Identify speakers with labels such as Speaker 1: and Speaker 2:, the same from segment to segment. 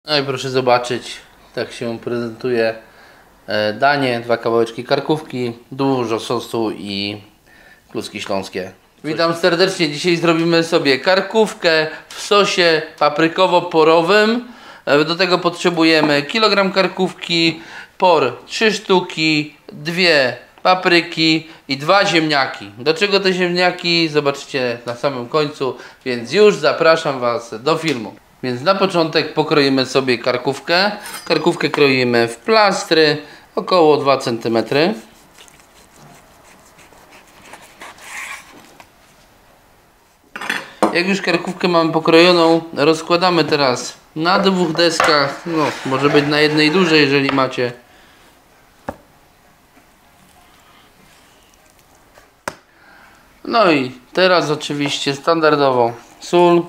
Speaker 1: No i proszę zobaczyć, tak się prezentuje danie. 2 kawałeczki karkówki, dużo sosu i kluski śląskie. Witam serdecznie. Dzisiaj zrobimy sobie karkówkę w sosie paprykowo-porowym. Do tego potrzebujemy kilogram karkówki, por 3 sztuki, 2 papryki i 2 ziemniaki. Do czego te ziemniaki zobaczycie na samym końcu, więc już zapraszam Was do filmu. Więc na początek pokroimy sobie karkówkę. Karkówkę kroimy w plastry, około 2 cm. Jak już karkówkę mamy pokrojoną, rozkładamy teraz na 2 deskach. No, może być na jednej dużej, jeżeli macie. No i teraz oczywiście standardowo sól,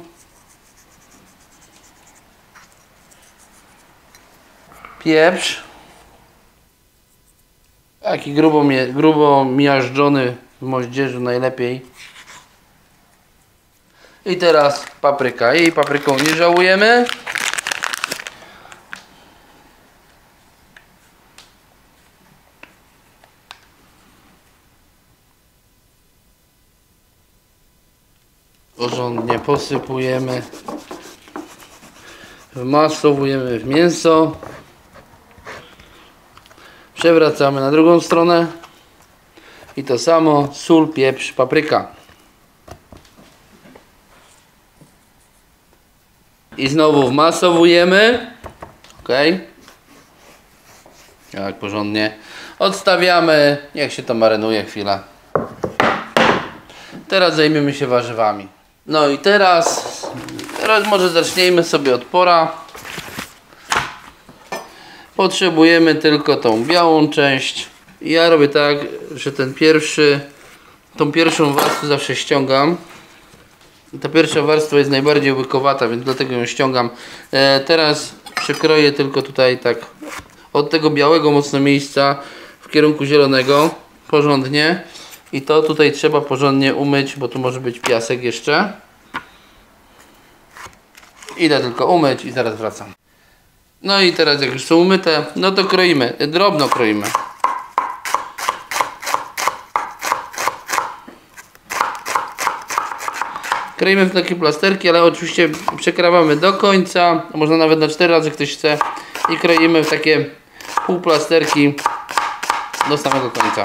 Speaker 1: pieprz, taki grubo miażdżony w moździerzu najlepiej. I teraz papryka. Jej papryką nie żałujemy. Porządnie posypujemy. Wmasowujemy w mięso. Przewracamy na drugą stronę. I to samo sól, pieprz, papryka. I znowu wmasowujemy. Ok. Tak, porządnie. Odstawiamy. Niech się to marynuje chwilę. Teraz zajmiemy się warzywami. No i teraz może zacznijmy sobie od pora. Potrzebujemy tylko tą białą część. Ja robię tak, że tą pierwszą warstwę zawsze ściągam. Ta pierwsza warstwa jest najbardziej łykowata, więc dlatego ją ściągam. Teraz przekroję tylko tutaj tak od tego białego mocno miejsca w kierunku zielonego porządnie. I to tutaj trzeba porządnie umyć, bo tu może być piasek jeszcze. Idę tylko umyć i zaraz wracam. No i teraz jak już są umyte, no to kroimy, drobno kroimy. Kroimy w takie plasterki, ale oczywiście przekrawamy do końca, można nawet na 4 razy ktoś chce, i kroimy w takie półplasterki do samego końca.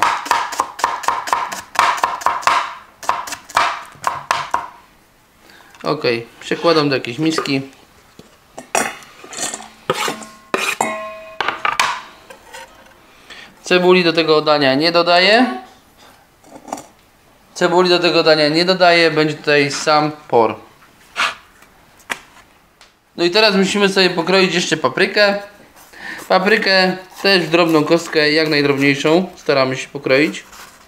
Speaker 1: Ok, przekładam do jakiejś miski. Cebuli do tego dania nie dodaję. Będzie tutaj sam por. No i teraz musimy sobie pokroić jeszcze paprykę. Paprykę też w drobną kostkę, jak najdrobniejszą staramy się pokroić.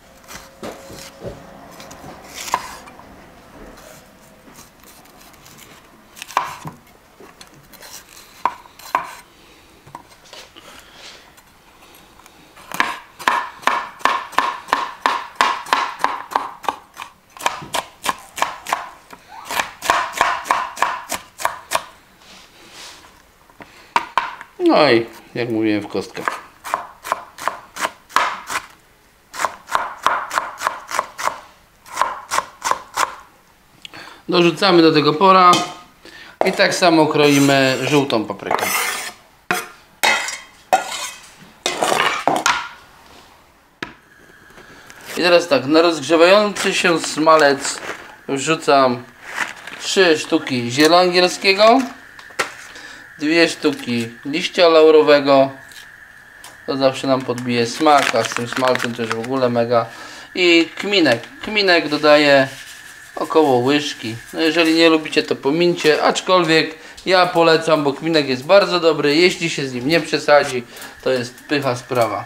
Speaker 1: No i jak mówiłem, w kostkę. Dorzucamy do tego pora i tak samo kroimy żółtą paprykę. I teraz tak, na rozgrzewający się smalec wrzucam 3 sztuki ziela angielskiego, 2 sztuki liścia laurowego, to zawsze nam podbije smak, a z tym smalcem też w ogóle mega. I kminek dodaję około łyżki. No jeżeli nie lubicie, to pomincie, aczkolwiek ja polecam, bo kminek jest bardzo dobry. Jeśli się z nim nie przesadzi, to jest pycha sprawa.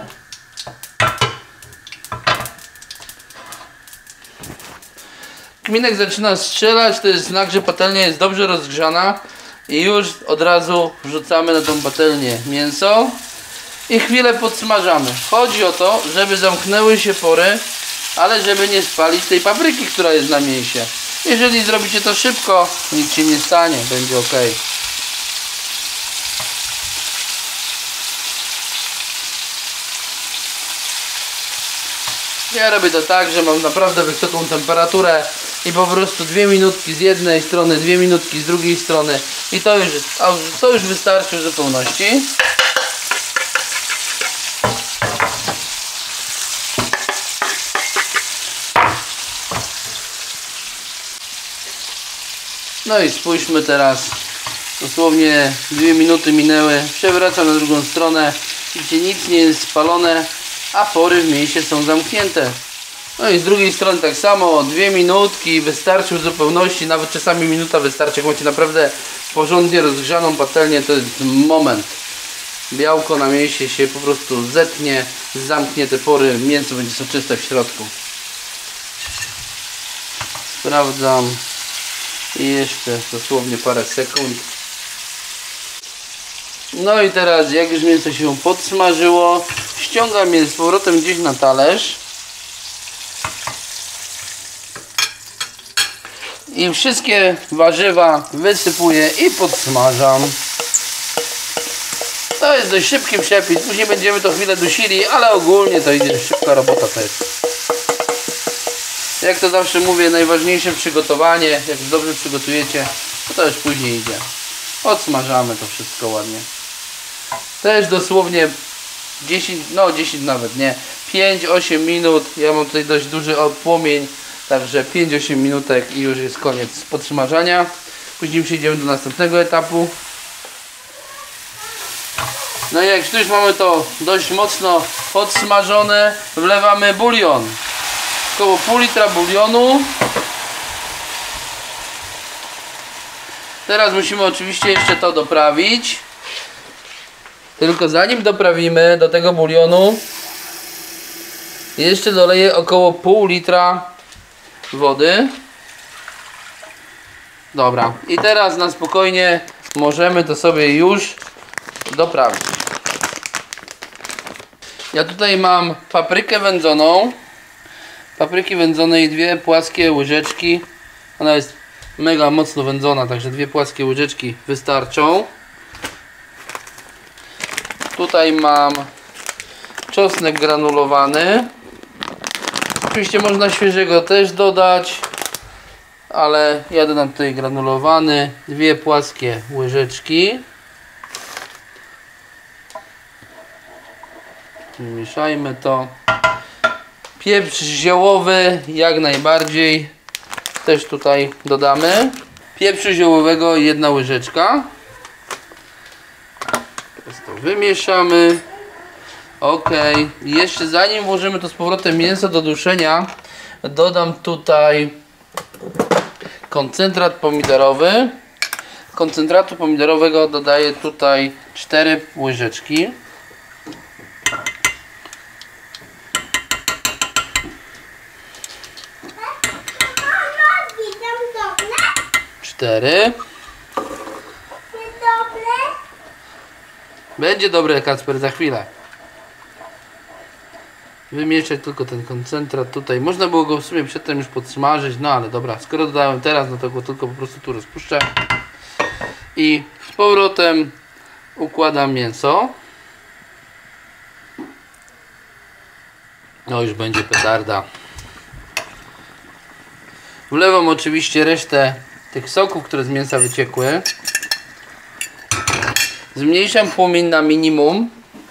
Speaker 1: Kminek zaczyna strzelać, to jest znak, że patelnia jest dobrze rozgrzana. I już od razu wrzucamy na tą patelnię mięso i chwilę podsmażamy. Chodzi o to, żeby zamknęły się pory, ale żeby nie spalić tej papryki, która jest na mięsie. Jeżeli zrobicie to szybko, nic się nie stanie, będzie ok. Ja robię to tak, że mam naprawdę wysoką temperaturę i po prostu 2 minutki z jednej strony, 2 minutki z drugiej strony i to już wystarczy w zupełności. No i spójrzmy teraz, dosłownie 2 minuty minęły, przewracam na drugą stronę, gdzie nic nie jest spalone, a pory w mięsie są zamknięte. No i z drugiej strony tak samo, 2 minutki wystarczy w zupełności, nawet czasami minuta wystarczy, jak macie naprawdę porządnie rozgrzaną patelnię, to jest moment. Białko na mięsie się po prostu zetnie, zamknie te pory, mięso będzie soczyste w środku. Sprawdzam. I jeszcze dosłownie parę sekund. No i teraz jak już mięso się podsmażyło, ściągam je z powrotem gdzieś na talerz i wszystkie warzywa wysypuję i podsmażam. To jest dość szybki przepis, później będziemy to chwilę dusili, ale ogólnie to idzie szybka robota też. Jak to zawsze mówię, najważniejsze przygotowanie, jak dobrze przygotujecie, to już później idzie. Odsmażamy to wszystko ładnie. Też dosłownie 10 nawet nie, 5-8 minut, ja mam tutaj dość duży płomień, także 5-8 minutek i już jest koniec podsmażania. Później przejdziemy do następnego etapu. No i jak tu już mamy to dość mocno podsmażone, wlewamy bulion. Około pół litra bulionu. Teraz musimy oczywiście jeszcze to doprawić. Tylko zanim doprawimy do tego bulionu, jeszcze doleję około pół litra wody. Dobra, i teraz na spokojnie możemy to sobie już doprawić. Ja tutaj mam paprykę wędzoną. Papryki wędzonej 2 płaskie łyżeczki. Ona jest mega mocno wędzona, także 2 płaskie łyżeczki wystarczą. Tutaj mam czosnek granulowany. Oczywiście można świeżego też dodać, ale ja dodam tutaj granulowany. 2 płaskie łyżeczki. Mieszajmy to. Pieprz ziołowy jak najbardziej też tutaj dodamy. Pieprzu ziołowego 1 łyżeczka. Teraz to wymieszamy. Ok. Jeszcze zanim włożymy to z powrotem mięso do duszenia, dodam tutaj koncentrat pomidorowy. Koncentratu pomidorowego dodaję tutaj 4 łyżeczki. 4. Będzie dobre, Kacper, za chwilę. Wymieszać tylko ten koncentrat tutaj. Można było go w sumie przedtem już podsmażyć, no ale dobra, skoro dodałem teraz, no to go tylko po prostu tu rozpuszczę. I z powrotem układam mięso. No już będzie petarda. Wlewam oczywiście resztę tych soków, które z mięsa wyciekły. Zmniejszam płomień na minimum.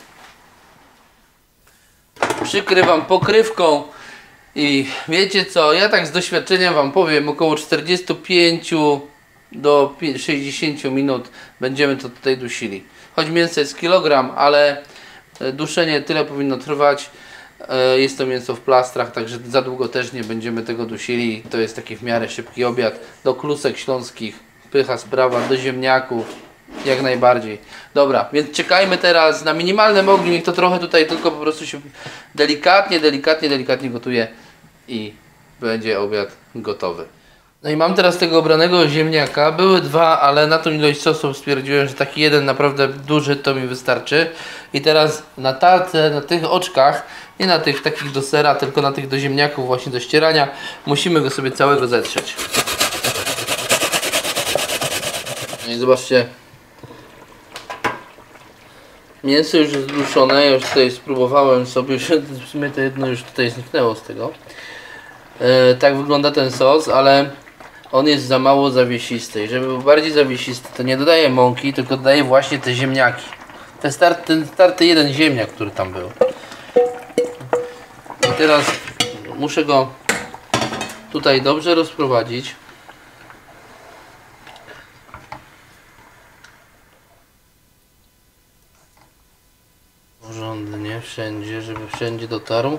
Speaker 1: Przykrywam pokrywką i wiecie co, ja tak z doświadczenia wam powiem, około 45 do 60 minut będziemy to tutaj dusili. Choć mięso jest kilogram, ale duszenie tyle powinno trwać. Jest to mięso w plastrach, także za długo też nie będziemy tego dusili. To jest taki w miarę szybki obiad. Do klusek śląskich, pycha sprawa, do ziemniaków, jak najbardziej. Dobra, więc czekajmy teraz na minimalnym ogniu. Niech to trochę tutaj tylko po prostu się delikatnie gotuje i będzie obiad gotowy. No i mam teraz tego obranego ziemniaka. Były 2, ale na tą ilość sosów stwierdziłem, że taki jeden naprawdę duży to mi wystarczy. I teraz na tarce, na tych oczkach, nie na tych takich do sera, tylko na tych do ziemniaków właśnie do ścierania, musimy go sobie całego zetrzeć. No i zobaczcie, Mięso już jest duszone, ja już tutaj spróbowałem sobie, w sumie to jedno już tutaj zniknęło z tego. Tak wygląda ten sos, ale on jest za mało zawiesisty. I żeby był bardziej zawiesisty, to nie dodaję mąki, tylko dodaję właśnie te ziemniaki. Ten starty jeden ziemniak, który tam był. I teraz muszę go tutaj dobrze rozprowadzić. Porządnie, wszędzie, żeby wszędzie dotarł.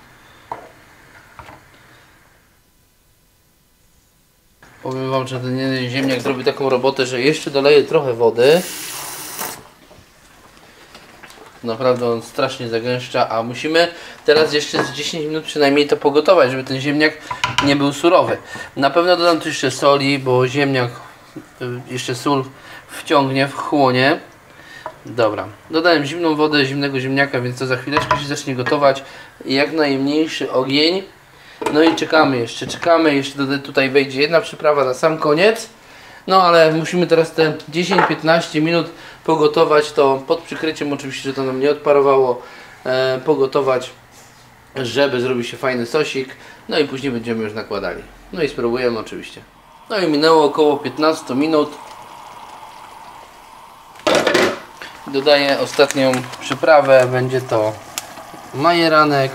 Speaker 1: Powiem wam, że ten jeden ziemniak zrobi taką robotę, że jeszcze doleję trochę wody. Naprawdę on strasznie zagęszcza, a musimy teraz jeszcze z 10 minut przynajmniej to pogotować, żeby ten ziemniak nie był surowy. Na pewno dodam tu jeszcze soli, bo ziemniak jeszcze sól wciągnie, wchłonie. Dobra, dodałem zimną wodę, zimnego ziemniaka, więc to za chwileczkę się zacznie gotować. Jak najmniejszy ogień. No i czekamy, jeszcze tutaj wejdzie jedna przyprawa na sam koniec. No ale musimy teraz te 10-15 minut pogotować to pod przykryciem, oczywiście, że to nam nie odparowało, pogotować, żeby zrobił się fajny sosik. No i później będziemy już nakładali. No i spróbujemy oczywiście. No i minęło około 15 minut. Dodaję ostatnią przyprawę, będzie to majeranek.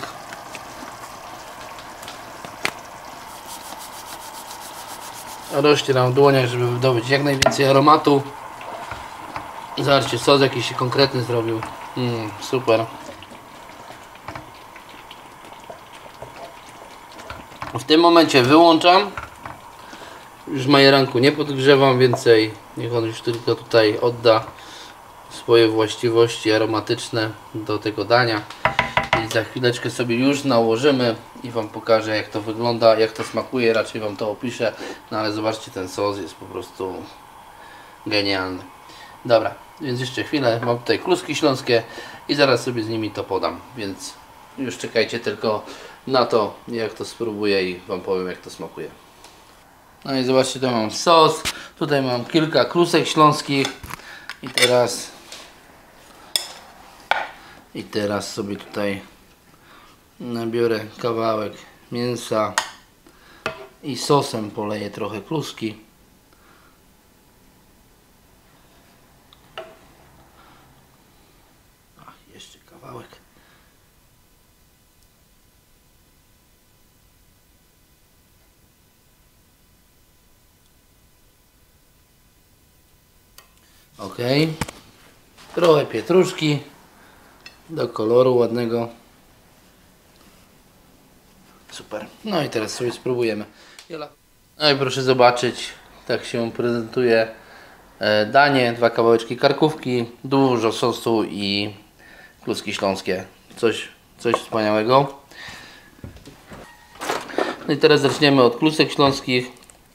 Speaker 1: Rozcieram w dłoniach, żeby wydobyć jak najwięcej aromatu. Zobaczcie, sos jakiś się konkretny zrobił. Super. W tym momencie wyłączam. Już majeranku nie podgrzewam więcej. Niech on już tylko tutaj odda swoje właściwości aromatyczne do tego dania. I za chwileczkę sobie już nałożymy i wam pokażę, jak to wygląda, jak to smakuje, raczej wam to opiszę. No ale zobaczcie, ten sos jest po prostu genialny. Dobra, więc jeszcze chwilę, mam tutaj kluski śląskie i zaraz sobie z nimi to podam, więc już czekajcie tylko na to, jak to spróbuję i wam powiem, jak to smakuje. No i zobaczcie, tu mam sos, tutaj mam kilka klusek śląskich i teraz sobie tutaj nabiorę kawałek mięsa i sosem poleję trochę kluski. Jeszcze kawałek. Ok. Trochę pietruszki do koloru ładnego. Super. No i teraz sobie spróbujemy. No i proszę zobaczyć, tak się prezentuje danie. 2 kawałeczki karkówki, dużo sosu i kluski śląskie. Coś wspaniałego. No i teraz zaczniemy od klusek śląskich.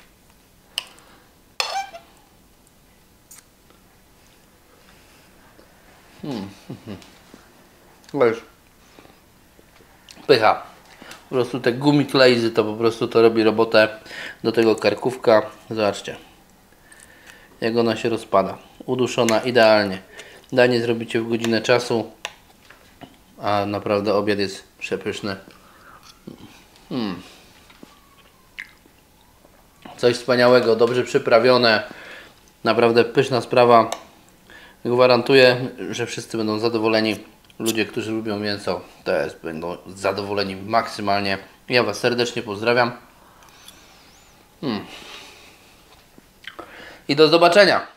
Speaker 1: Wiesz, pycha. Po prostu te gumi klejzy to po prostu to robi robotę do tego karkówka. Zobaczcie, jak ona się rozpada. Uduszona idealnie. Danie zrobicie w godzinę czasu, a naprawdę obiad jest przepyszny. Coś wspaniałego, dobrze przyprawione. Naprawdę pyszna sprawa. Gwarantuję, że wszyscy będą zadowoleni. Ludzie, którzy lubią mięso, też będą zadowoleni maksymalnie. Ja was serdecznie pozdrawiam. I do zobaczenia.